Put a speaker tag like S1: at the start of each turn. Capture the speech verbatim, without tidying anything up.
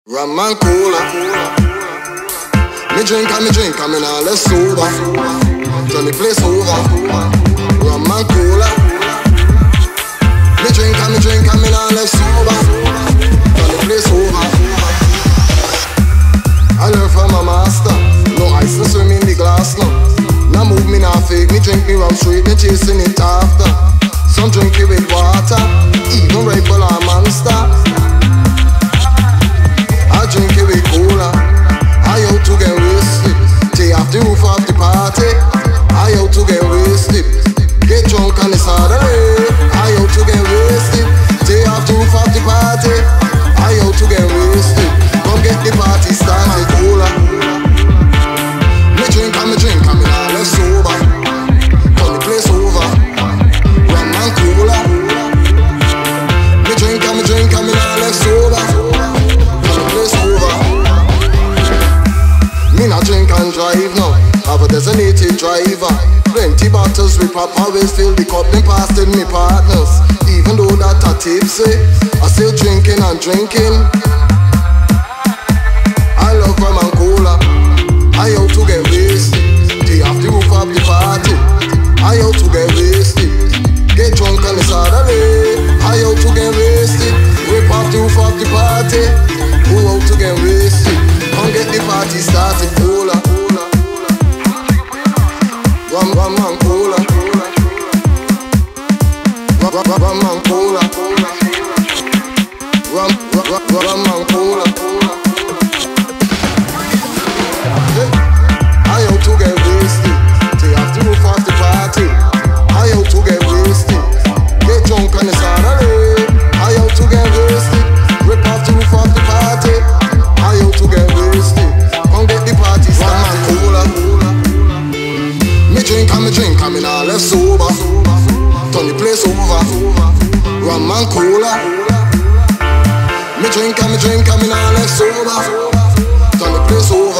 S1: Rum and cola. Me drink and me drink and me nah left sober. Turn the place over. Rum and cola. Me drink and me drink and me nah left sober. Turn the place over. I learn from my master. No ice and swim in the glass now. Now move me nah fake. Me drink me rum straight, me chasing it after. Some drink it with water, even Red Bull or Monster. I drink it with cola. I out to get wasted. Take off the roof of the party. I out to get wasted. Get drunk and it's hard away. I out to get wasted. Take off the roof of the party. I out to get wasted. Come get the party started. Cola. Me drink and me drink and me nah left sober. Turn the place over. Rum and cola. Me drink and me drink and me nah left sober. Me not drink and drive now, have a designated driver. Plenty bottles we pop, always fill the cup, then pass to me partners. Even though that I tipsy, I still drinking and drinking. I love rum and cola. I out to get wasted. Take off the roof of the party. I out to get wasted. Get drunk and it's hard away. I out to get wasted. Rip off the roof of the party. Go out to get wasted. Come get the party started. Cola. Rum, rum and cola. Rum, rum, rum and cola. Rum, rum, rum, rum and cola. Hey. I out to get wasted. Take off the roof of the party. I out to get wasted. Get drunk and it's hard away. I out to get wasted. Rip off the roof of the party. I out to get wasted. Come get the party started. Cola. Me drink and me drink and me nah left sober. Turn the place over. Rum and cola. Me drink and me drink and me nah left sober. Turn the place over.